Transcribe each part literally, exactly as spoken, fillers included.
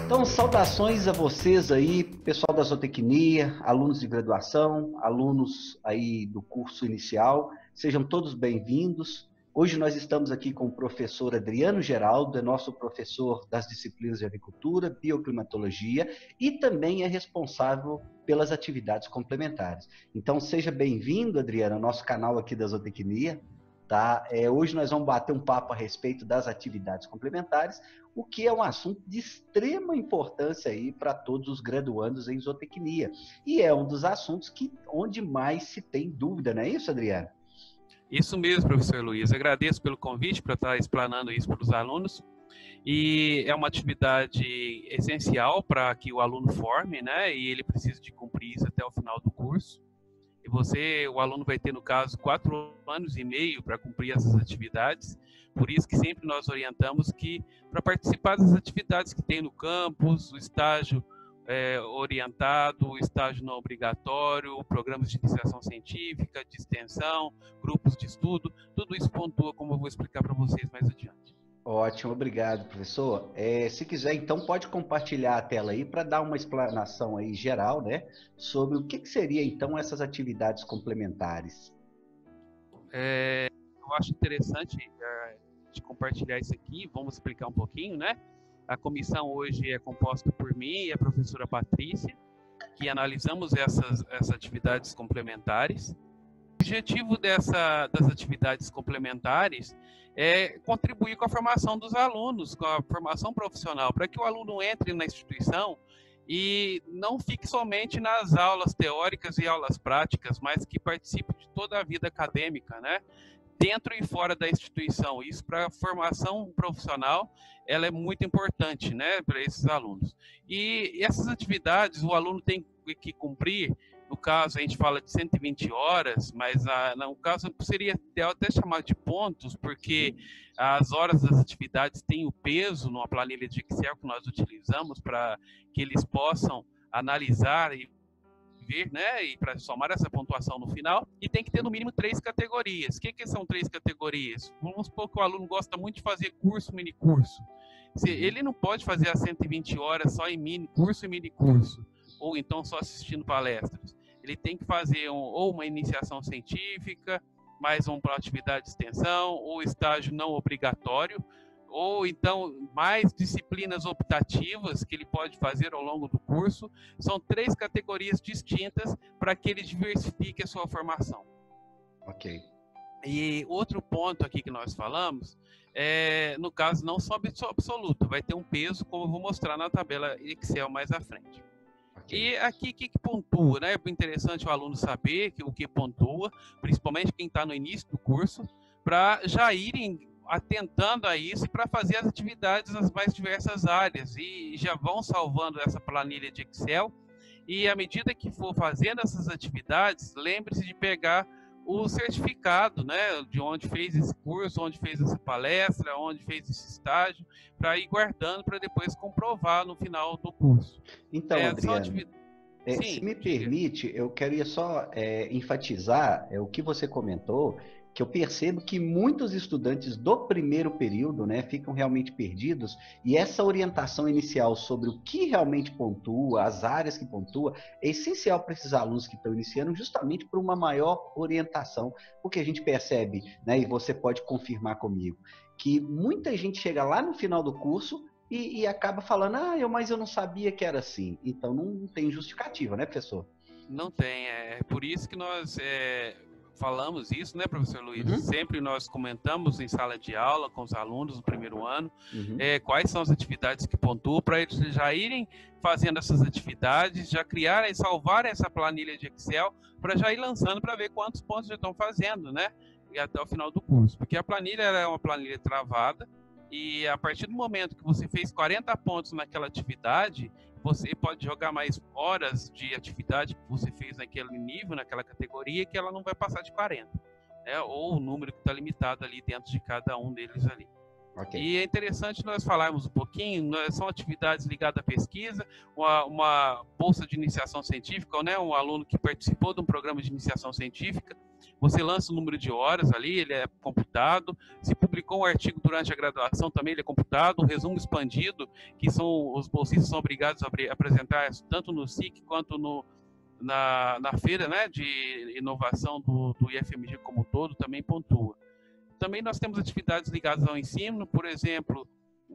Então, saudações a vocês aí, pessoal da zootecnia, alunos de graduação, alunos aí do curso inicial, sejam todos bem-vindos. Hoje nós estamos aqui com o professor Adriano Geraldo, é nosso professor das disciplinas de agricultura, bioclimatologia e também é responsável pelas atividades complementares. Então, seja bem-vindo, Adriano, ao nosso canal aqui da zootecnia. Tá? É, hoje nós vamos bater um papo a respeito das atividades complementares, o que é um assunto de extrema importância aí para todos os graduandos em zootecnia. E é um dos assuntos que, onde mais se tem dúvida, não é isso, Adriano? Isso mesmo, professor Luiz. Agradeço pelo convite para estar explanando isso para os alunos. E é uma atividade essencial para que o aluno forme, né? E ele precisa de cumprir isso até o final do curso. E você, o aluno vai ter, no caso, quatro anos e meio para cumprir essas atividades. Por isso que sempre nós orientamos que, para participar das atividades que tem no campus, o estágio é, orientado, o estágio não obrigatório, programas de iniciação científica, de extensão, grupos de estudo, tudo isso pontua, como eu vou explicar para vocês mais adiante. Ótimo, obrigado, professor. É, se quiser, então, pode compartilhar a tela aí para dar uma explanação aí geral, né, sobre o que, que seria, então, essas atividades complementares. É, eu acho interessante é, de compartilhar isso aqui, vamos explicar um pouquinho, né? A comissão hoje é composta por mim e a professora Patrícia, que analisamos essas, essas atividades complementares. O objetivo dessa, das atividades complementares é contribuir com a formação dos alunos, com a formação profissional, para que o aluno entre na instituição e não fique somente nas aulas teóricas e aulas práticas, mas que participe de toda a vida acadêmica, né? Dentro e fora da instituição. Isso, para a formação profissional, ela é muito importante, né, para esses alunos. E essas atividades o aluno tem que cumprir. No caso, a gente fala de cento e vinte horas, mas ah, no caso seria até chamar de pontos, porque as horas das atividades têm o peso numa planilha de Excel que nós utilizamos para que eles possam analisar e ver, né, e para somar essa pontuação no final, e tem que ter no mínimo três categorias. O que, que são três categorias? Vamos supor que o aluno gosta muito de fazer curso, mini curso. Se ele não pode fazer as cento e vinte horas só em mini curso e mini curso, ou então só assistindo palestras. Ele tem que fazer um, ou uma iniciação científica, mais uma atividade de extensão, ou estágio não obrigatório, ou então mais disciplinas optativas que ele pode fazer ao longo do curso. São três categorias distintas para que ele diversifique a sua formação. Ok. E outro ponto aqui que nós falamos, é, no caso, não só absoluto, vai ter um peso, como eu vou mostrar na tabela Excel mais à frente. Okay. E aqui, o que, que pontua, né? É interessante o aluno saber que, o que pontua, principalmente quem está no início do curso, para já irem atentando a isso e para fazer as atividades nas mais diversas áreas. E já vão salvando essa planilha de Excel. E à medida que for fazendo essas atividades, lembre-se de pegar o certificado, né, de onde fez esse curso, onde fez essa palestra, onde fez esse estágio, para ir guardando para depois comprovar no final do curso. Então, é, Adriano, é, Sim, se me permite, eu queria só é, enfatizar é, o que você comentou, que eu percebo que muitos estudantes do primeiro período, né, ficam realmente perdidos, e essa orientação inicial sobre o que realmente pontua, as áreas que pontua, é essencial para esses alunos que estão iniciando, justamente por uma maior orientação, porque a gente percebe, né, e você pode confirmar comigo, que muita gente chega lá no final do curso e, e acaba falando, ah, eu, mas eu não sabia que era assim. Então não tem justificativa, né, professor? Não tem, é por isso que nós... É... falamos isso, né, professor Luiz? Uhum. Sempre nós comentamos em sala de aula com os alunos no primeiro ano, uhum. é, quais são as atividades que pontuam, para eles já irem fazendo essas atividades, já criarem, salvarem essa planilha de Excel, para já ir lançando para ver quantos pontos já estão fazendo, né? E até o final do curso. Porque a planilha é uma planilha travada, e a partir do momento que você fez quarenta pontos naquela atividade, você pode jogar mais horas de atividade que você fez naquele nível, naquela categoria, que ela não vai passar de quarenta, né? Ou o número que está limitado ali dentro de cada um deles ali. Okay. E é interessante nós falarmos um pouquinho, são atividades ligadas à pesquisa, uma, uma bolsa de iniciação científica, né? Um aluno que participou de um programa de iniciação científica, Você lança o número de horas ali, ele é computado. Se publicou um artigo durante a graduação, também ele é computado. Um resumo expandido, que são os bolsistas são obrigados a apresentar tanto no S I C quanto no, na, na feira, né, de inovação do, do I F M G como um todo, também pontua. Também nós temos atividades ligadas ao ensino, por exemplo,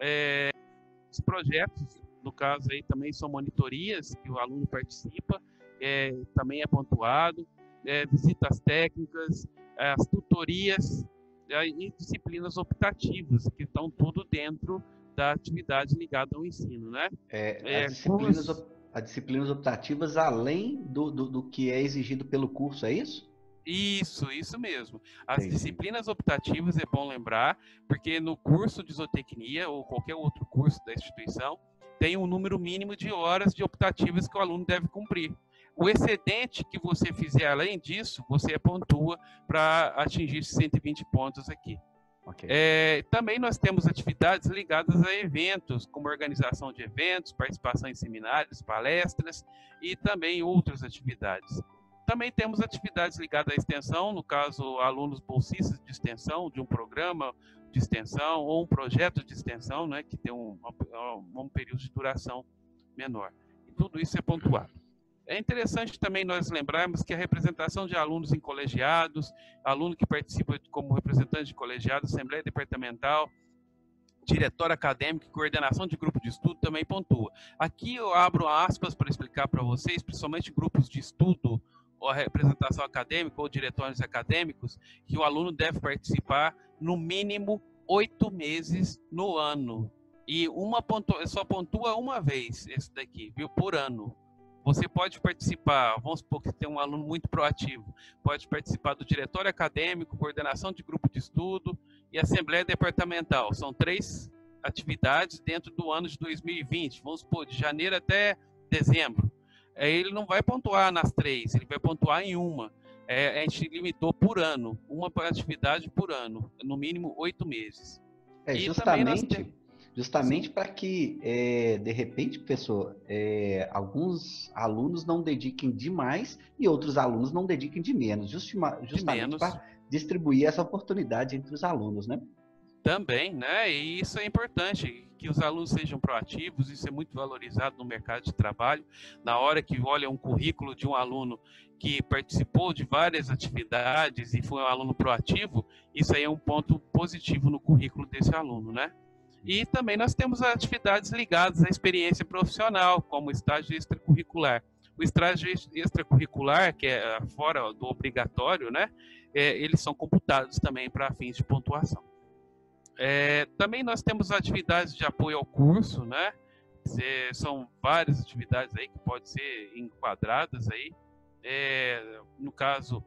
é, os projetos, no caso aí também são monitorias que o aluno participa, é, também é pontuado, é, visitas técnicas, é, as tutorias é, e disciplinas optativas, que estão tudo dentro da atividade ligada ao ensino, né? É, as, disciplinas, curso... as disciplinas optativas além do, do, do que é exigido pelo curso, é isso? Isso, isso mesmo. As Entendi. Disciplinas optativas é bom lembrar, porque no curso de zootecnia ou qualquer outro curso da instituição, tem um número mínimo de horas de optativas que o aluno deve cumprir. O excedente que você fizer além disso, você pontua para atingir esses cento e vinte pontos aqui. Okay. É, também nós temos atividades ligadas a eventos, como organização de eventos, participação em seminários, palestras e também outras atividades. Também temos atividades ligadas à extensão, no caso, alunos bolsistas de extensão, de um programa de extensão ou um projeto de extensão, né, que tem um, um, um período de duração menor. E tudo isso é pontuado. É interessante também nós lembrarmos que a representação de alunos em colegiados, aluno que participa como representante de colegiado, assembleia departamental, diretório acadêmico e coordenação de grupo de estudo também pontua. Aqui eu abro aspas para explicar para vocês, principalmente grupos de estudo, ou a representação acadêmica ou diretórios acadêmicos, que o aluno deve participar no mínimo oito meses no ano. E uma pontua, só pontua uma vez esse daqui, viu, por ano. Você pode participar, vamos supor que tem um aluno muito proativo, pode participar do diretório acadêmico, coordenação de grupo de estudo e assembleia departamental. São três atividades dentro do ano de dois mil e vinte, vamos supor, de janeiro até dezembro. Ele não vai pontuar nas três, ele vai pontuar em uma. É, a gente limitou por ano, uma atividade por ano, no mínimo oito meses. É, justamente temos... justamente para que, é, de repente, professor, é, alguns alunos não dediquem demais e outros alunos não dediquem de menos, justima, justamente para distribuir essa oportunidade entre os alunos, né? Também, né? E isso é importante, que os alunos sejam proativos, isso é muito valorizado no mercado de trabalho. Na hora que olha um currículo de um aluno que participou de várias atividades e foi um aluno proativo, isso aí é um ponto positivo no currículo desse aluno, né? E também nós temos atividades ligadas à experiência profissional, como o estágio extracurricular. O estágio extracurricular, que é fora do obrigatório, né? É, eles são computados também para fins de pontuação. É, também nós temos atividades de apoio ao curso, né? É, são várias atividades aí que podem ser enquadradas aí. É, no caso,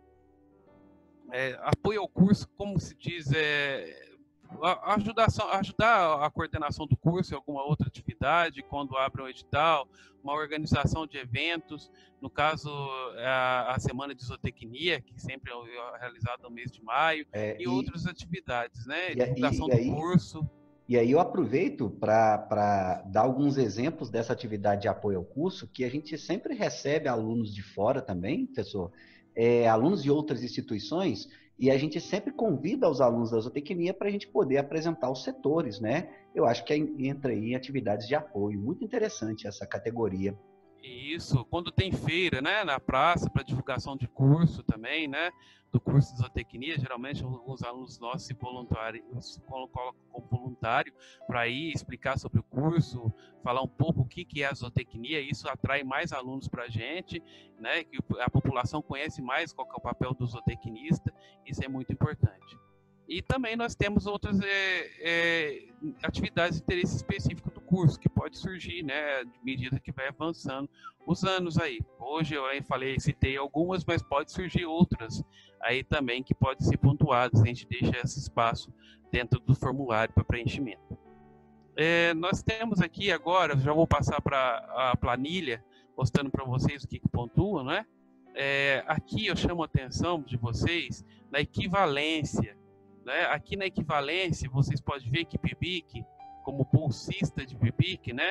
é, apoio ao curso, como se diz, é, ajudar, ajudar a coordenação do curso em alguma outra atividade, quando abre um edital, uma organização de eventos, no caso, a, a Semana de Zootecnia, que sempre é realizada no mês de maio, é, e, e outras atividades, né? E, divulgação e, e aí, do curso. E aí eu aproveito para dar alguns exemplos dessa atividade de apoio ao curso, que a gente sempre recebe alunos de fora também, professor, é, alunos de outras instituições, e a gente sempre convida os alunos da zootecnia para a gente poder apresentar os setores, né? Eu acho que entra aí em atividades de apoio. Muito interessante essa categoria. Isso, quando tem feira, né, na praça, para divulgação de curso também, né, do curso de zootecnia, geralmente alguns alunos nossos se, se colocam como voluntário para ir explicar sobre o curso, falar um pouco o que, que é a zootecnia, isso atrai mais alunos para a gente, né, que a população conhece mais qual que é o papel do zootecnista, isso é muito importante. E também nós temos outras é, é, atividades de interesse específico do curso, que pode surgir, né, à medida que vai avançando os anos aí. Hoje eu falei, citei algumas, mas pode surgir outras aí também que podem ser pontuadas. A gente deixa esse espaço dentro do formulário para preenchimento. É, nós temos aqui agora, já vou passar para a planilha, mostrando para vocês o que, que pontua, né? É, aqui eu chamo a atenção de vocês na equivalência. Né? Aqui na equivalência, vocês podem ver que P I B I C, como bolsista de P I B I C, né?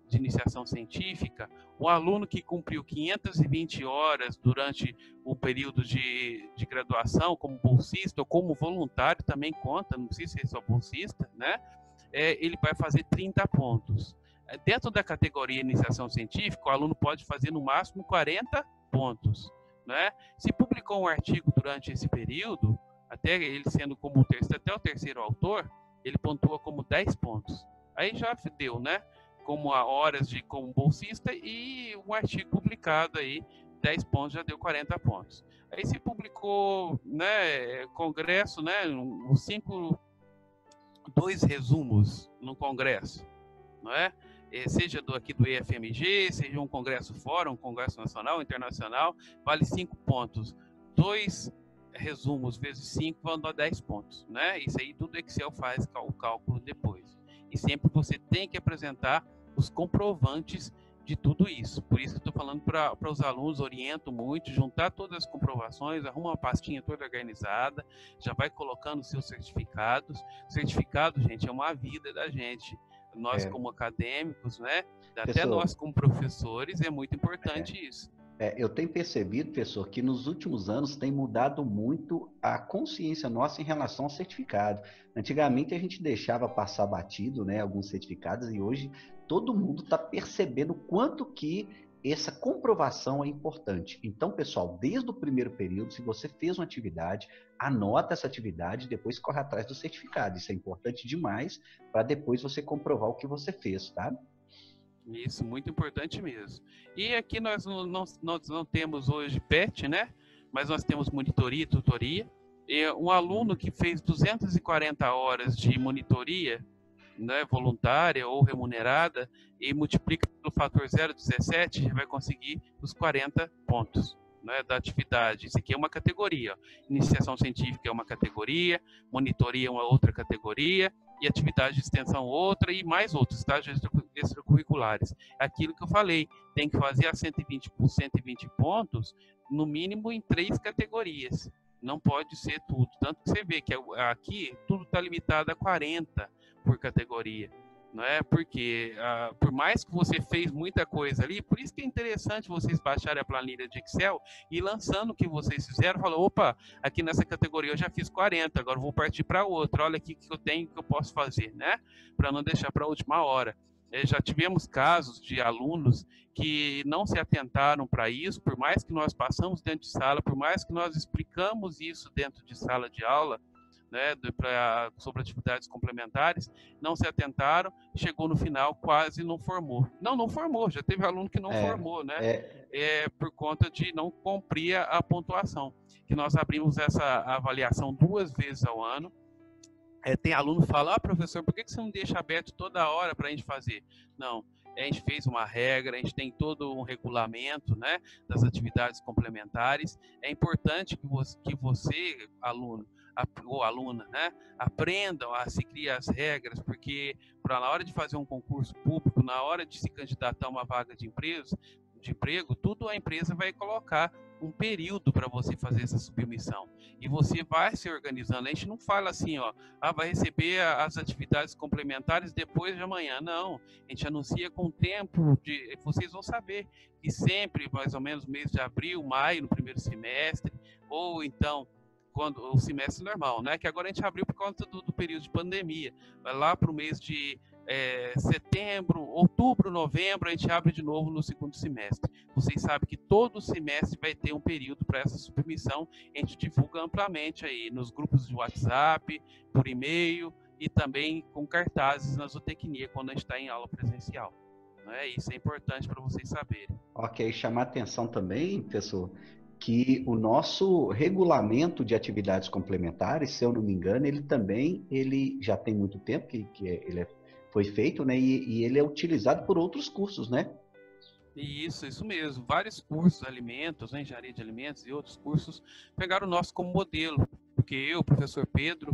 de iniciação científica, o aluno que cumpriu quinhentas e vinte horas durante o período de, de graduação como bolsista ou como voluntário também conta, não precisa ser só bolsista, né? É, ele vai fazer trinta pontos. Dentro da categoria iniciação científica, o aluno pode fazer no máximo quarenta pontos, né? Se publicou um artigo durante esse período, até ele sendo como o terceiro, até o terceiro autor, ele pontua como dez pontos. Aí já deu, né? Como a horas de como bolsista e um artigo publicado aí, dez pontos já deu quarenta pontos. Aí se publicou, né, congresso, né, uns cinco, dois resumos no congresso, não é? Seja do aqui do I F M G, seja um congresso fora, um congresso nacional, internacional, vale cinco pontos. Dois resumos vezes cinco vão dar dez pontos, né? Isso aí tudo Excel faz o cálculo depois. E sempre você tem que apresentar os comprovantes de tudo isso. Por isso que eu estou falando para os alunos, oriento muito, juntar todas as comprovações, arruma uma pastinha toda organizada, já vai colocando seus certificados. Certificado, gente, é uma vida da gente. Nós, é. como acadêmicos, né? Até Pessoal, nós, como professores, é muito importante é. isso. É, eu tenho percebido, professor, que nos últimos anos tem mudado muito a consciência nossa em relação ao certificado. Antigamente a gente deixava passar batido, né, alguns certificados, e hoje todo mundo está percebendo o quanto que essa comprovação é importante. Então, pessoal, desde o primeiro período, se você fez uma atividade, anota essa atividade e depois corre atrás do certificado. Isso é importante demais para depois você comprovar o que você fez, tá? Isso, muito importante mesmo. E aqui nós não, não, nós não temos hoje P E T, né? Mas nós temos monitoria e tutoria. E um aluno que fez duzentas e quarenta horas de monitoria, né, voluntária ou remunerada, e multiplica pelo fator zero vírgula dezessete, já vai conseguir os quarenta pontos, né, da atividade. Isso aqui é uma categoria. Iniciação científica é uma categoria, monitoria é uma outra categoria, e atividade de extensão outra, e mais outros, estágios extracurriculares. Aquilo que eu falei, tem que fazer a cento e vinte por cento e vinte pontos, no mínimo em três categorias. Não pode ser tudo. Tanto que você vê que aqui tudo está limitado a quarenta por categoria. Não é? Porque, uh, por mais que você fez muita coisa ali, por isso que é interessante vocês baixarem a planilha de Excel e lançando o que vocês fizeram, falou, opa, aqui nessa categoria eu já fiz quarenta, agora eu vou partir para outra, olha aqui o que eu tenho, que eu posso fazer, né? Para não deixar para a última hora. É, já tivemos casos de alunos que não se atentaram para isso, por mais que nós passamos dentro de sala, por mais que nós explicamos isso dentro de sala de aula, né, pra, sobre atividades complementares, não se atentaram, chegou no final, quase não formou. Não, não formou, já teve aluno que não é, formou, né? É... É, por conta de não cumprir a pontuação. Que nós abrimos essa avaliação duas vezes ao ano. É, tem aluno que fala, ah, professor, por que você não deixa aberto toda hora para a gente fazer? Não, a gente fez uma regra, a gente tem todo um regulamento, né, das atividades complementares. É importante que você, que você aluno, ou aluna, né, aprendam a seguir as regras, porque para na hora de fazer um concurso público, na hora de se candidatar a uma vaga de empresa, de emprego, tudo a empresa vai colocar um período para você fazer essa submissão. E você vai se organizando. A gente não fala assim, ó, ah, vai receber as atividades complementares depois de amanhã. Não, a gente anuncia com o tempo de... Vocês vão saber que sempre, mais ou menos, mês de abril, maio, no primeiro semestre, ou então quando o semestre normal, né? Que agora a gente abriu por conta do, do período de pandemia. Vai lá para o mês de é, setembro, outubro, novembro, a gente abre de novo no segundo semestre. Vocês sabem que todo semestre vai ter um período para essa submissão. A gente divulga amplamente aí nos grupos de WhatsApp, por e-mail e também com cartazes na zootecnia quando a gente está em aula presencial. Né? Isso é importante para vocês saberem. Ok, chamar atenção também, professor, que o nosso regulamento de atividades complementares, se eu não me engano, ele também ele já tem muito tempo que, que ele é, foi feito, né? E, e ele é utilizado por outros cursos, né? Isso, isso mesmo. Vários cursos, alimentos, né, engenharia de alimentos e outros cursos pegaram o nosso como modelo. Porque eu, o professor Pedro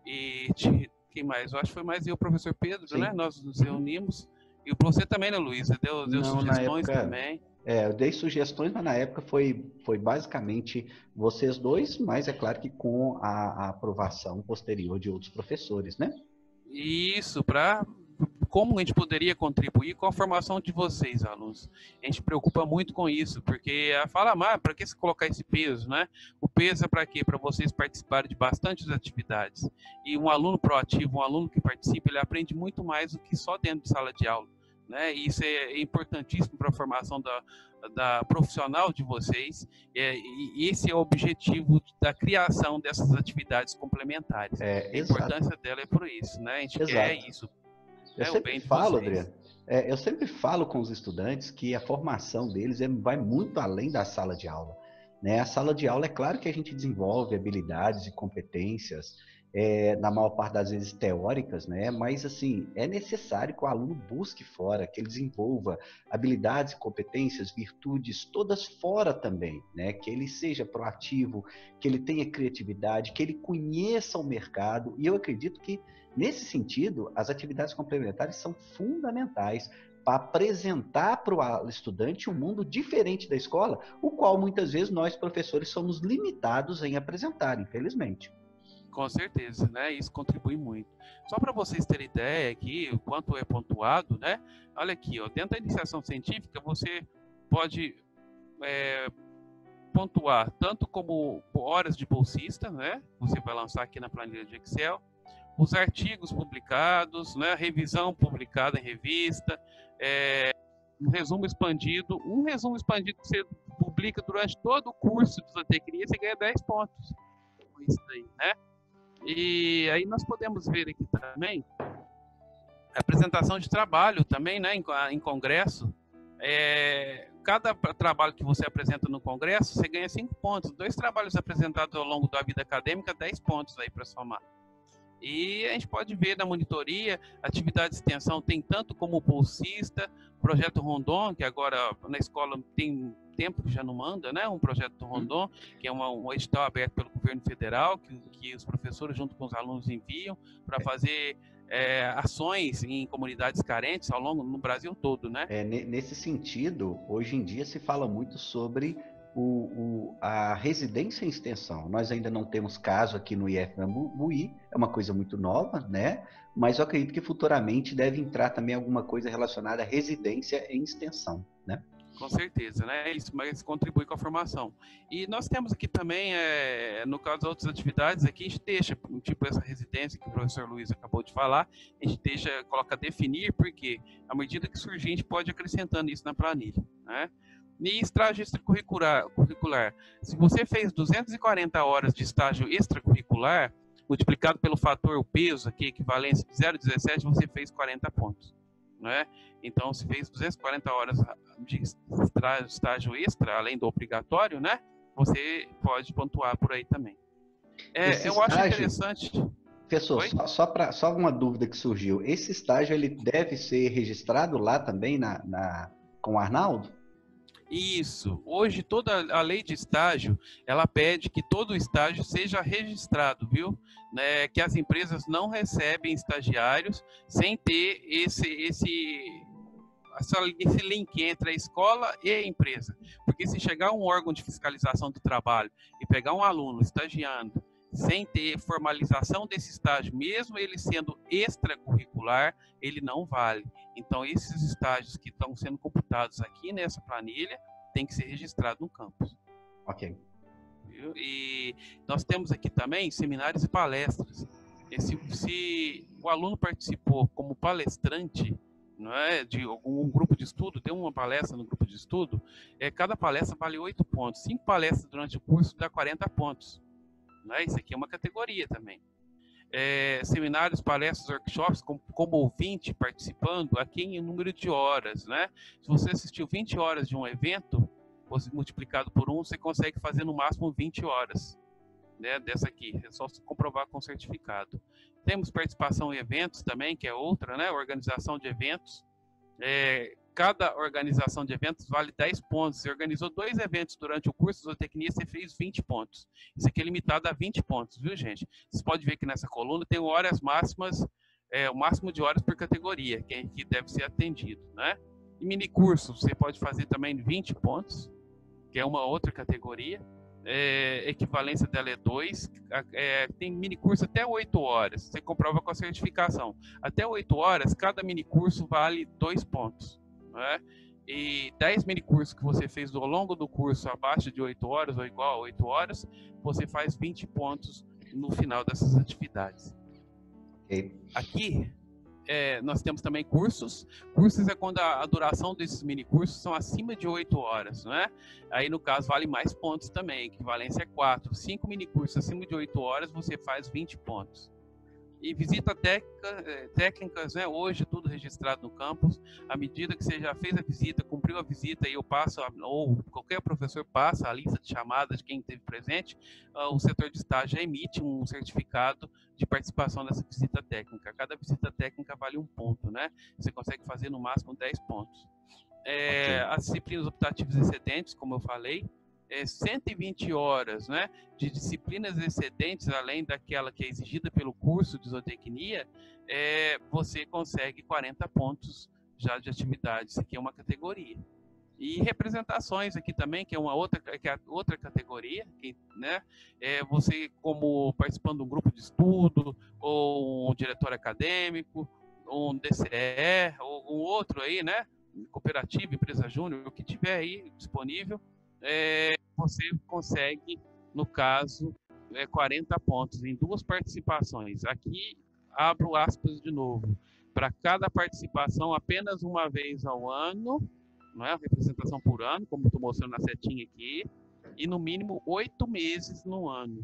e quem mais? Eu acho que foi mais eu, o professor Pedro, Sim. né? Nós nos reunimos. E você também, né, Luísa? Deu, deu não, sugestões época... também. É, eu dei sugestões, mas na época foi, foi basicamente vocês dois, mas é claro que com a, a aprovação posterior de outros professores, né? Isso, para como a gente poderia contribuir com a formação de vocês, alunos. A gente preocupa muito com isso, porque fala, mas para que você colocar esse peso, né? O peso é para quê? Para vocês participarem de bastantes atividades. E um aluno proativo, um aluno que participa, ele aprende muito mais do que só dentro de sala de aula, né? E isso é importantíssimo para a formação da, da profissional de vocês, é, e esse é o objetivo da criação dessas atividades complementares. É, a importância dela é por isso, né? A gente exato. quer isso. Eu é sempre falo, Adriano, é, eu sempre falo com os estudantes que a formação deles é, vai muito além da sala de aula, né? A sala de aula, é claro que a gente desenvolve habilidades e competências, é, na maior parte das vezes teóricas, né? Mas, assim, é necessário que o aluno busque fora, que ele desenvolva habilidades e competências, virtudes, todas fora também, né? Que ele seja proativo, que ele tenha criatividade, que ele conheça o mercado. E eu acredito que, nesse sentido, as atividades complementares são fundamentais para apresentar para o estudante um mundo diferente da escola, o qual muitas vezes nós, professores, somos limitados em apresentar, infelizmente. Com certeza, né? Isso contribui muito. Só para vocês terem ideia aqui, o quanto é pontuado, né? Olha aqui, ó, dentro da iniciação científica, você pode é, pontuar tanto como horas de bolsista, né? Você vai lançar aqui na planilha de Excel, os artigos publicados, né? Revisão publicada em revista, é, um resumo expandido, um resumo expandido que você publica durante todo o curso de zootecnia, você ganha dez pontos com isso daí, né? E aí nós podemos ver aqui também a apresentação de trabalho também, né, em, em congresso. É, cada trabalho que você apresenta no congresso, você ganha cinco pontos. Dois trabalhos apresentados ao longo da vida acadêmica, dez pontos aí para somar. E a gente pode ver na monitoria, atividade de extensão tem tanto como bolsista, projeto Rondon, que agora na escola tem tempo que já não manda, né? Um projeto Rondon, que é uma, um edital aberto pelo governo federal, que, que os professores junto com os alunos enviam para fazer é, ações em comunidades carentes ao longo no Brasil todo, né? É, nesse sentido, hoje em dia se fala muito sobre O, o, a residência em extensão. Nós ainda não temos caso aqui no I F Nambuí, é uma coisa muito nova, né? Mas eu acredito que futuramente deve entrar também alguma coisa relacionada à residência em extensão, né? Com certeza, né? Isso, mas contribui com a formação. E nós temos aqui também, é, no caso das outras atividades, aqui a gente deixa, tipo essa residência que o professor Luiz acabou de falar, a gente deixa, coloca definir, porque à medida que surgir, a gente pode ir acrescentando isso na planilha, né? E estágio extracurricular, curricular. Se você fez duzentas e quarenta horas de estágio extracurricular, multiplicado pelo fator o peso, aqui, equivalência de zero vírgula dezessete, você fez quarenta pontos, né? Então, se fez duzentas e quarenta horas de estágio extra, além do obrigatório, né? Você pode pontuar por aí também. É, eu acho interessante... Professor, só, só, pra, só uma dúvida que surgiu. Esse estágio, ele deve ser registrado lá também na, na, com o Arnaldo? Isso. Hoje, toda a lei de estágio, ela pede que todo estágio seja registrado, viu? Né? Que as empresas não recebem estagiários sem ter esse, esse, essa, esse link entre a escola e a empresa. Porque se chegar um órgão de fiscalização do trabalho e pegar um aluno estagiando sem ter formalização desse estágio, mesmo ele sendo extracurricular, ele não vale. Então, esses estágios que estão sendo computados aqui nessa planilha tem que ser registrado no campus. Ok. E nós temos aqui também seminários e palestras. E se, se o aluno participou como palestrante, não é, de algum grupo de estudo, deu uma palestra no grupo de estudo, é, cada palestra vale oito pontos. Cinco palestras durante o curso dá quarenta pontos. Né? Isso aqui é uma categoria também. É, seminários, palestras, workshops, como, como ouvinte participando, aqui em número de horas, né? Se você assistiu vinte horas de um evento, você multiplicado por um, você consegue fazer no máximo vinte horas, né? Dessa aqui, é só se comprovar com certificado. Temos participação em eventos também, que é outra, né? Organização de eventos. É, cada organização de eventos vale dez pontos. Você organizou dois eventos durante o curso de zootecnia, você fez vinte pontos. Isso aqui é limitado a vinte pontos, viu, gente? Você pode ver que nessa coluna tem horas máximas, é, o máximo de horas por categoria, que, é, que deve ser atendido, né? E mini curso, você pode fazer também vinte pontos, que é uma outra categoria. é, equivalência dela é dois, é, tem minicurso até oito horas, você comprova com a certificação. Até oito horas, cada minicurso vale dois pontos, né? E dez minicursos que você fez ao longo do curso abaixo de oito horas ou igual a oito horas, você faz vinte pontos no final dessas atividades. Okay. Aqui, É, nós temos também cursos. Cursos é quando a, a duração desses mini cursos são acima de oito horas, né? Aí, no caso, vale mais pontos também. Equivalência é quatro. cinco mini cursos acima de oito horas, você faz vinte pontos. E visita técnica, técnicas, né? Hoje tudo registrado no campus. À medida que você já fez a visita, cumpriu a visita, e eu passo, ou qualquer professor passa a lista de chamadas de quem esteve presente, uh, o setor de estágio emite um certificado de participação nessa visita técnica. Cada visita técnica vale um ponto, né? Você consegue fazer no máximo dez pontos. É, okay. As disciplinas optativas excedentes, como eu falei, É cento e vinte horas, né, de disciplinas excedentes, além daquela que é exigida pelo curso de zootecnia, é, você consegue quarenta pontos já de atividade. Isso aqui é uma categoria. E representações aqui também, que é uma outra, que é outra categoria, que, né, é você como participando de um grupo de estudo, ou um diretor acadêmico, ou um D C E, ou um outro aí, né, cooperativa, empresa júnior, o que tiver aí disponível, É, você consegue, no caso, é, quarenta pontos em duas participações. Aqui, abro aspas de novo. Para cada participação, apenas uma vez ao ano, não é? Representação por ano, como estou mostrando na setinha aqui, e no mínimo oito meses no ano,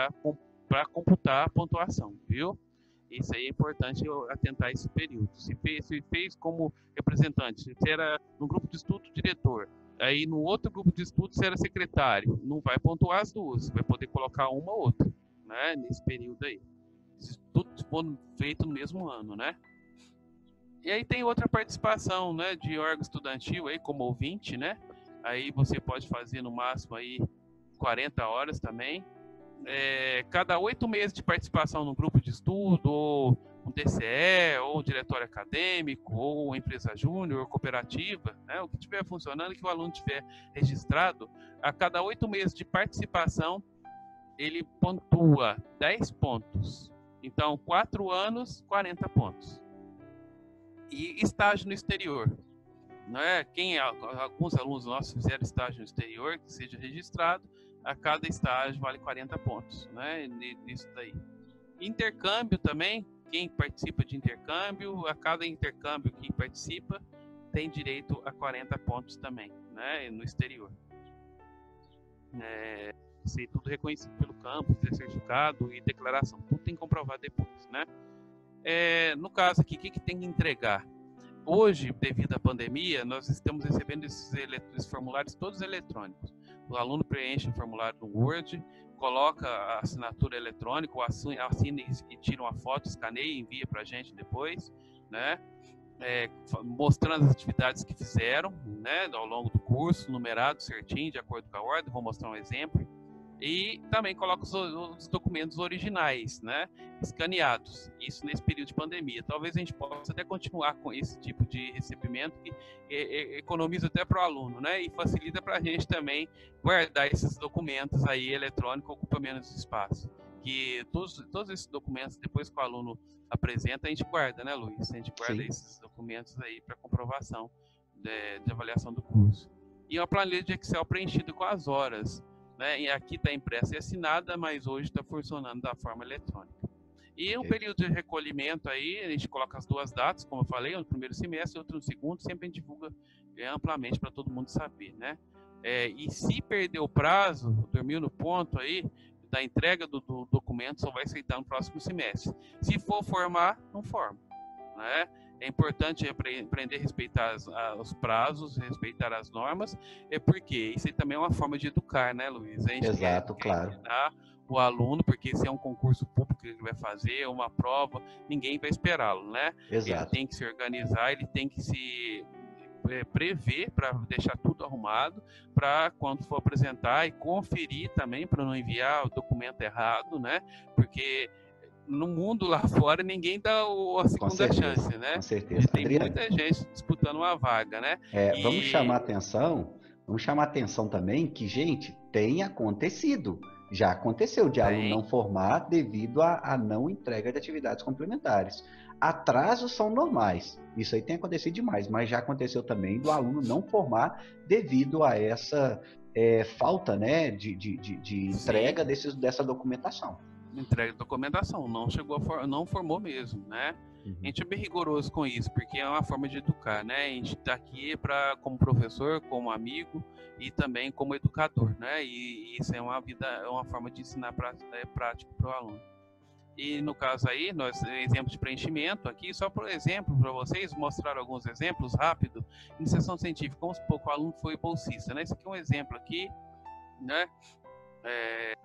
para computar a pontuação, viu? Isso aí é importante eu atentar esse período. Se fez, se fez como representante, se era no grupo de estudo diretor, aí no outro grupo de estudo você era secretário, não vai pontuar as duas, vai poder colocar uma ou outra, né, nesse período aí. Isso tudo for feito no mesmo ano, né? E aí tem outra participação, né, de órgão estudantil aí como ouvinte, né? Aí você pode fazer no máximo aí quarenta horas também. É, cada oito meses de participação no grupo de estudo, ou um D C E, ou diretório acadêmico, ou empresa júnior, ou cooperativa, né, o que estiver funcionando, que o aluno tiver registrado, a cada oito meses de participação, ele pontua dez pontos. Então, quatro anos, quarenta pontos. E estágio no exterior. Né? Quem, alguns alunos nossos fizeram estágio no exterior, que seja registrado, a cada estágio vale quarenta pontos, né? Nisso daí. Intercâmbio também, quem participa de intercâmbio, a cada intercâmbio que participa tem direito a quarenta pontos também, né? No exterior. É, isso aí tudo reconhecido pelo campus, certificado e declaração, tudo tem que comprovar depois, né? É, no caso aqui, o que, que tem que entregar? Hoje, devido à pandemia, nós estamos recebendo esses, esses formulários todos eletrônicos. O aluno preenche o formulário no Word, coloca a assinatura eletrônica, assina, assina e tira uma foto, escaneia e envia para a gente depois, né? É, mostrando as atividades que fizeram, né, ao longo do curso, numerado certinho, de acordo com a ordem. Vou mostrar um exemplo. E também coloca os, os documentos originais, né, escaneados, isso nesse período de pandemia. Talvez a gente possa até continuar com esse tipo de recebimento, que é, é, economiza até para o aluno, né, e facilita para a gente também guardar esses documentos aí eletrônicos, ocupa menos espaço. Que todos, todos esses documentos, depois que o aluno apresenta, a gente guarda, né, Luiz? A gente guarda Sim. esses documentos aí para comprovação de, de avaliação do curso. E uma planilha de Excel preenchida com as horas. Né? E aqui está impressa e assinada, mas hoje está funcionando da forma eletrônica. E um okay. período de recolhimento aí, a gente coloca as duas datas, como eu falei, um no primeiro semestre e outro no segundo, sempre a gente divulga amplamente para todo mundo saber, né? É, e se perder o prazo, dormiu no ponto aí, da entrega do, do documento, só vai aceitar no próximo semestre. Se for formar, não forma, né? É importante aprender a respeitar as, os prazos, respeitar as normas, é porque isso aí também é uma forma de educar, né, Luiz? A gente Exato, quer, claro. Quer ensinar o aluno, porque se é um concurso público que ele vai fazer, uma prova, ninguém vai esperá-lo, né? Exato. Ele tem que se organizar, ele tem que se é, prever para deixar tudo arrumado, para quando for apresentar e conferir também, para não enviar o documento errado, né? Porque no mundo lá fora ninguém dá o, a segunda certeza, chance, né? Com certeza. E tem Adriano, muita gente disputando uma vaga, né? É, e... Vamos chamar a atenção Vamos chamar atenção também que, gente, tem acontecido. Já aconteceu de aluno não formar devido à não entrega de atividades complementares. Atrasos são normais. Isso aí tem acontecido demais, mas já aconteceu também do aluno não formar devido a essa é, falta, né, de, de, de, de entrega desses, dessa documentação. Entrega de documentação, não chegou a for, não formou mesmo, né? Uhum. A gente é bem rigoroso com isso, porque é uma forma de educar, né? A gente está aqui para, como professor, como amigo e também como educador, né? E, e isso é uma vida, é uma forma de ensinar pra, é, prático para o aluno. E no caso aí, nós exemplos de preenchimento aqui, só por exemplo para vocês mostrar alguns exemplos rápido. Iniciação científica, vamos supor que o aluno foi bolsista, né? Esse aqui é um exemplo aqui, né? É,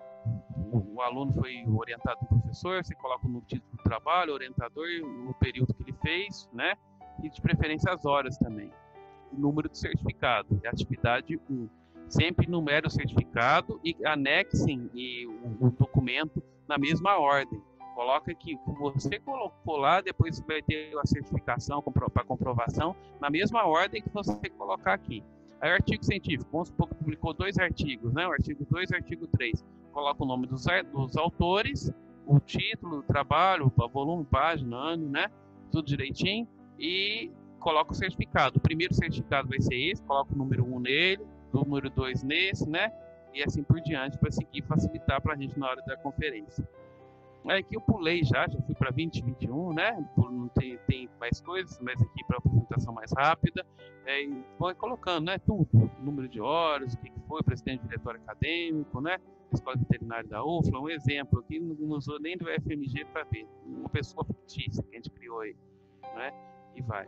o aluno foi orientado pelo professor, você coloca no título do trabalho, orientador, o período que ele fez, né? E de preferência as horas também. O número de certificado, é atividade um. Sempre numere o certificado e anexem e o, o documento na mesma ordem. Coloca aqui, o que você colocou lá, depois você vai ter a certificação para comprovação, na mesma ordem que você colocar aqui. Aí, artigo científico, vamos supor que publicou dois artigos, né? O artigo dois e o artigo três. Coloca o nome dos, dos autores, o título do trabalho, volume, página, ano, né? Tudo direitinho. E coloca o certificado. O primeiro certificado vai ser esse, coloca o número um nele, o número dois nesse, né? E assim por diante, para seguir facilitar para a gente na hora da conferência. Aqui eu pulei já, já fui para vinte, vinte e um, né? Não tem, tem mais coisas, mas aqui para apresentação mais rápida. É, e vou colocando, né? Tudo, número de horas, o que foi, presidente do diretório acadêmico, né? Escola veterinária da U F L A, um exemplo aqui, não usou nem do F M G para ver. Uma pessoa fictícia que a gente criou aí, né? E vai.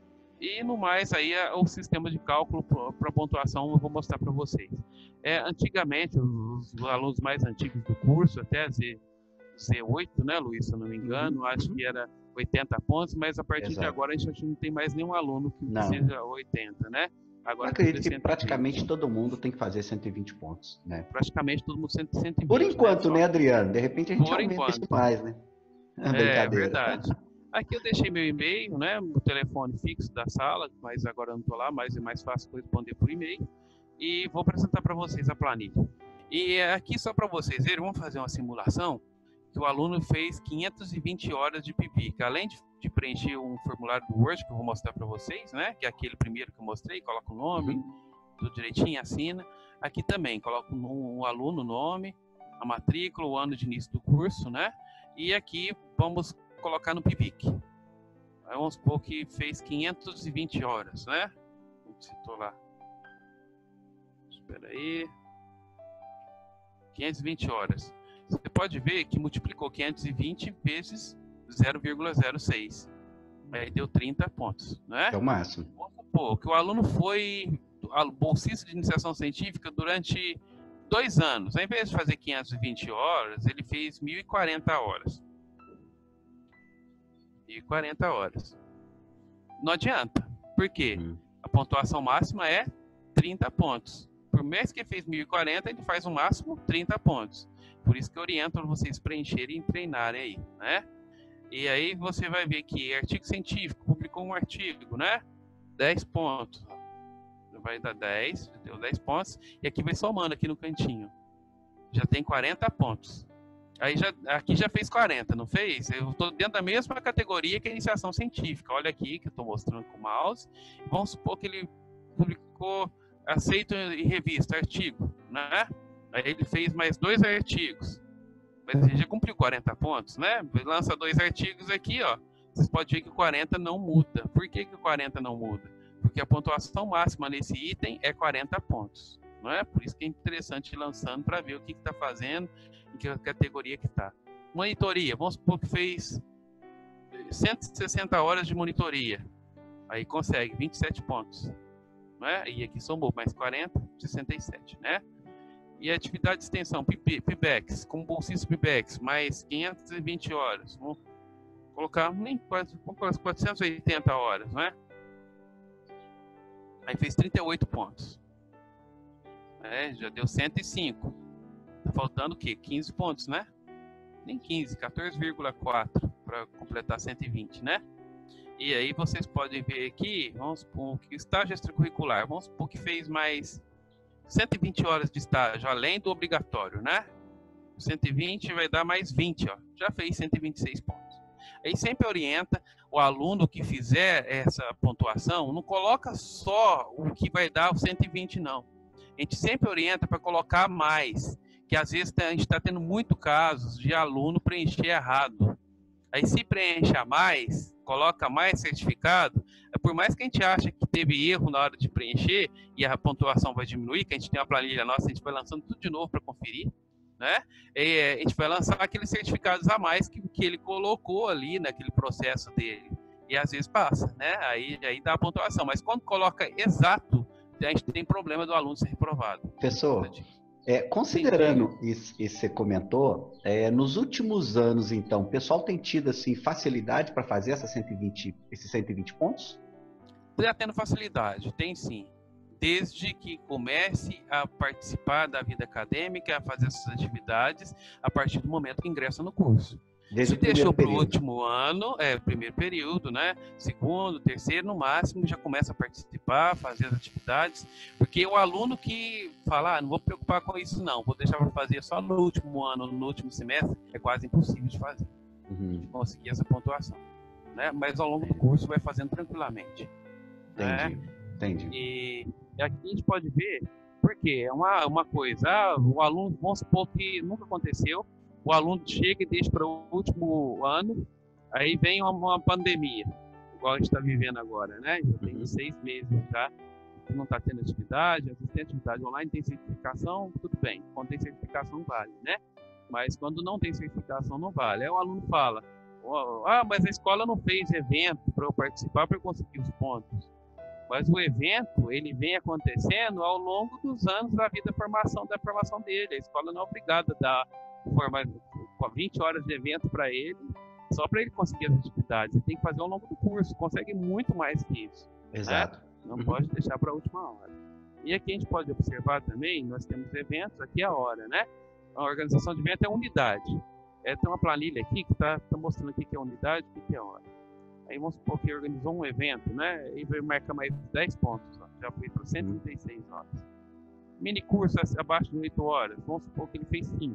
E no mais aí é o sistema de cálculo para pontuação eu vou mostrar para vocês. É, antigamente, os, os alunos mais antigos do curso, até Z oito, né, Luiz, se eu não me engano, uhum. Acho que era oitenta pontos, mas a partir Exato. de agora a gente não tem mais nenhum aluno que não. seja oitenta, né? Agora eu acredito que praticamente todo mundo tem que fazer cento e vinte pontos, né? Praticamente todo mundo cento e vinte. Por enquanto, né, né Adriano? De repente a gente Por aumenta enquanto. isso mais, né? É, é verdade. Aqui eu deixei meu e-mail, né, o telefone fixo da sala, mas agora eu não estou lá, mas é mais fácil responder por e-mail. E vou apresentar para vocês a planilha. E aqui só para vocês verem, vamos fazer uma simulação que o aluno fez quinhentas e vinte horas de P I B I C, além de, de preencher um formulário do Word, que eu vou mostrar para vocês, né, que é aquele primeiro que eu mostrei, coloca o nome, uhum. tudo direitinho, assina. Aqui também, coloca um, um aluno, o nome, a matrícula, o ano de início do curso, né, e aqui vamos colocar no P I B I C. Aí vamos supor que fez quinhentas e vinte horas, né, citou lá. Espera aí. quinhentas e vinte horas. Você pode ver que multiplicou quinhentos e vinte vezes zero vírgula zero seis. Aí deu trinta pontos, né? É o máximo. Vamos supor que o aluno foi bolsista de iniciação científica durante dois anos. Ao invés de fazer quinhentas e vinte horas, ele fez mil e quarenta horas. mil e quarenta horas. Não adianta. Por quê? Hum. A pontuação máxima é trinta pontos. Por mês que fez mil e quarenta, ele faz o máximo trinta pontos. Por isso que eu oriento vocês preencherem e treinarem aí, né? E aí você vai ver que artigo científico, publicou um artigo, né? dez pontos. Vai dar dez, deu dez pontos. E aqui vai somando aqui no cantinho. Já tem quarenta pontos. Aí já, aqui já fez quarenta, não fez? Eu estou dentro da mesma categoria que a iniciação científica. Olha aqui que eu estou mostrando com o mouse. Vamos supor que ele publicou aceito em revista, artigo, né? Aí ele fez mais dois artigos. Mas ele já cumpriu quarenta pontos, né? Lança dois artigos aqui, ó. Vocês podem ver que o quarenta não muda. Por que que o quarenta não muda? Porque a pontuação máxima nesse item é quarenta pontos, não é? Por isso que é interessante ir lançando para ver o que está fazendo, em que categoria que está. Monitoria, vamos supor que fez cento e sessenta horas de monitoria. Aí consegue vinte e sete pontos. Né? E aqui somou mais quarenta, sessenta e sete, né? E a atividade de extensão, P I B I Cs, como bolsista P I B I Cs, mais quinhentas e vinte horas. Vamos colocar nem quase quatrocentas e oitenta horas, né? Aí fez trinta e oito pontos. É, já deu cento e cinco. Tá faltando o quê? quinze pontos, né? Nem quinze, quatorze vírgula quatro para completar cento e vinte, né? E aí vocês podem ver aqui, vamos supor que estágio extracurricular, vamos supor que fez mais cento e vinte horas de estágio, além do obrigatório, né? cento e vinte vai dar mais vinte, ó. Já fez cento e vinte e seis pontos. Aí sempre orienta o aluno que fizer essa pontuação, não coloca só o que vai dar o cento e vinte, não. A gente sempre orienta para colocar mais, que às vezes a gente está tendo muito casos de aluno preencher errado. Aí se preenche a mais, coloca mais certificado, por mais que a gente ache que teve erro na hora de preencher e a pontuação vai diminuir, que a gente tem uma planilha nossa, a gente vai lançando tudo de novo para conferir, né? E a gente vai lançar aqueles certificados a mais que, que ele colocou ali naquele processo dele. E às vezes passa, né? Aí, aí dá a pontuação. Mas quando coloca exato, a gente tem problema do aluno ser reprovado. Professor, é, considerando isso que você comentou, é, nos últimos anos, então, o pessoal tem tido assim, facilidade para fazer essa cento e vinte, esses cento e vinte pontos? Está tendo facilidade, tem sim. Desde que comece a participar da vida acadêmica, a fazer essas atividades, a partir do momento que ingressa no curso. Desde Se deixou para o último ano, é primeiro período, né? Segundo, terceiro, no máximo, já começa a participar, fazer as atividades, porque o aluno que fala, ah, não vou me preocupar com isso não, vou deixar para fazer só no último ano, no último semestre, é quase impossível de fazer, uhum. de conseguir essa pontuação, né? Mas ao longo do curso vai fazendo tranquilamente. Entendi, né? entendi. E aqui a gente pode ver, porque é uma, uma coisa, ah, o aluno, vamos supor que nunca aconteceu, o aluno chega e deixa para o último ano, aí vem uma, uma pandemia, igual a gente está vivendo agora, né? Já tem uhum. seis meses já que não está tendo atividade, às vezes tem atividade online, tem certificação, tudo bem. Quando tem certificação, vale, né? Mas quando não tem certificação, não vale. Aí o aluno fala, oh, ah, mas a escola não fez evento para eu participar para eu conseguir os pontos. Mas o evento, ele vem acontecendo ao longo dos anos da vida da formação, da formação dele. A escola não é obrigada a dar formar vinte horas de evento para ele, só para ele conseguir as atividades. Ele tem que fazer ao longo do curso, consegue muito mais que isso. Exato. Né? Não uhum. pode deixar para a última hora. E aqui a gente pode observar também, nós temos eventos, aqui é a hora, né? A organização de evento é unidade. É, tem uma planilha aqui que está tá mostrando aqui que é unidade e que é hora. Aí vamos supor que organizou um evento, né? E marca mais dez pontos, ó. Já foi para cento e trinta e seis horas. Mini curso abaixo de oito horas, vamos supor que ele fez cinco.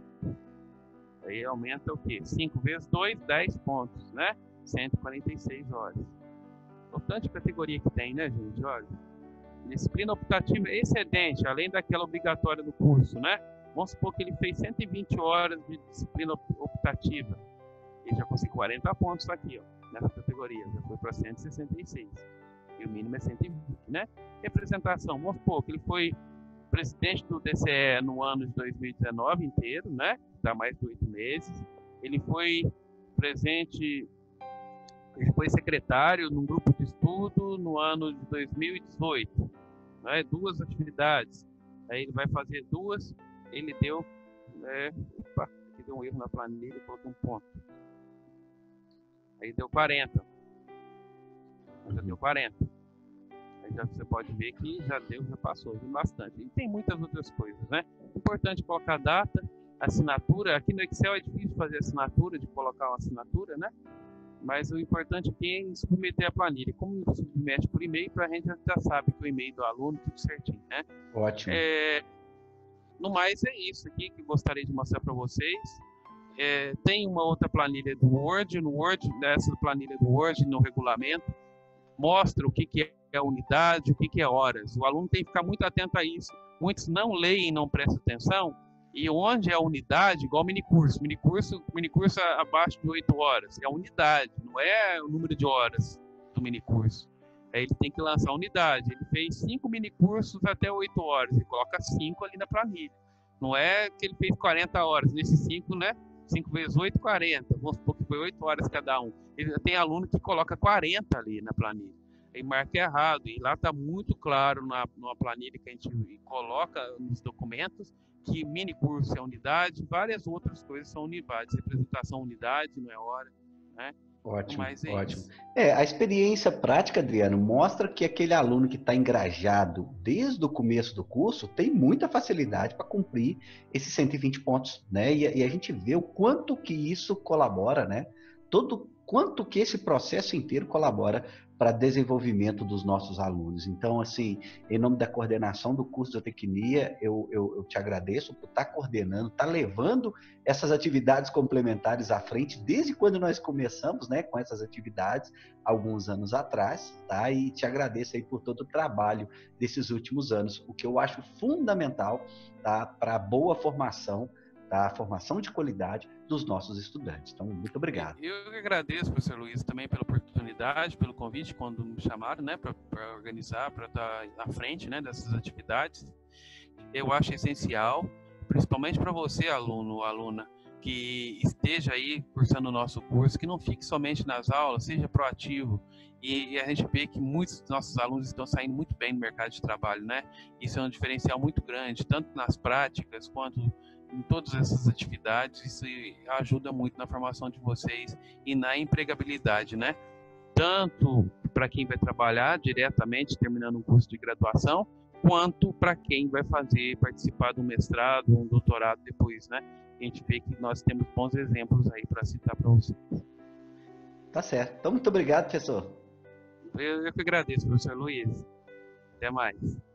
Aí aumenta o quê? cinco vezes dois, dez pontos, né? cento e quarenta e seis horas. O tanto de categoria que tem, né, gente? Olha, disciplina optativa excedente, além daquela obrigatória do curso, né? Vamos supor que ele fez cento e vinte horas de disciplina optativa. Ele já conseguiu quarenta pontos aqui, ó, nessa categoria. Já foi para cento e sessenta e seis. E o mínimo é cento e vinte, né? Representação, vamos supor que ele foi presidente do D C E no ano de dois mil e dezenove inteiro, né? Dá mais de oito meses. Ele foi presente, ele foi secretário num grupo de estudo no ano de dois mil e dezoito, né? Duas atividades. Aí ele vai fazer duas, ele deu, né? Opa, aqui deu um erro na planilha, coloquei um ponto. Aí deu quarenta. Já deu quarenta. Aí já você pode ver que já deu, já passou, viu bastante. E tem muitas outras coisas, né? Importante colocar a data, assinatura. Aqui no Excel é difícil fazer assinatura, de colocar uma assinatura, né? Mas o importante aqui é submeter a planilha. Como submete por e-mail, para a gente já sabe que o e-mail do aluno, tudo certinho, né? Ótimo. É, no mais, é isso aqui que gostaria de mostrar para vocês. É, tem uma outra planilha do Word, no Word, nessa planilha do Word, no regulamento, mostra o que, que é unidade, o que, que é horas. O aluno tem que ficar muito atento a isso. Muitos não leem e não prestam atenção. E onde é a unidade, igual minicurso. Minicurso, minicurso abaixo de oito horas. É a unidade, não é o número de horas do minicurso. Aí ele tem que lançar a unidade. Ele fez cinco minicursos até oito horas. Ele coloca cinco ali na planilha. Não é que ele fez quarenta horas. Nesses cinco, né? cinco vezes oito, quarenta. Vamos supor que foi oito horas cada um. Ele tem aluno que coloca quarenta ali na planilha. Aí marca errado. E lá está muito claro na, numa planilha que a gente coloca nos documentos que mini curso é unidade, várias outras coisas são unidades. Representação unidade, não é hora, né? Ótimo, Mas é ótimo. isso. É, a experiência prática, Adriano, mostra que aquele aluno que está engajado desde o começo do curso tem muita facilidade para cumprir esses cento e vinte pontos, né? E, e a gente vê o quanto que isso colabora, né? Todo, quanto que esse processo inteiro colabora para desenvolvimento dos nossos alunos. Então, assim, em nome da coordenação do curso de zootecnia, eu, eu, eu te agradeço por estar coordenando, estar levando essas atividades complementares à frente, desde quando nós começamos, né, com essas atividades, alguns anos atrás, tá? E te agradeço aí por todo o trabalho desses últimos anos, o que eu acho fundamental, tá, para a boa formação, tá, a formação de qualidade dos nossos estudantes. Então, muito obrigado. Eu que agradeço, professor Luiz, também pela oportunidade, pelo convite, quando me chamaram, né, para organizar, para estar à frente, né, dessas atividades. Eu acho essencial, principalmente para você, aluno ou aluna, que esteja aí cursando o nosso curso, que não fique somente nas aulas, seja proativo. E, e a gente vê que muitos dos nossos alunos estão saindo muito bem no mercado de trabalho, né? Isso é um diferencial muito grande, tanto nas práticas quanto em todas essas atividades. Isso ajuda muito na formação de vocês e na empregabilidade, né? Tanto para quem vai trabalhar diretamente, terminando um curso de graduação, quanto para quem vai fazer, participar do mestrado, um doutorado depois, né? A gente vê que nós temos bons exemplos aí para citar para vocês. Tá certo. Então, muito obrigado, professor. Eu, eu que agradeço, professor Luiz. Até mais.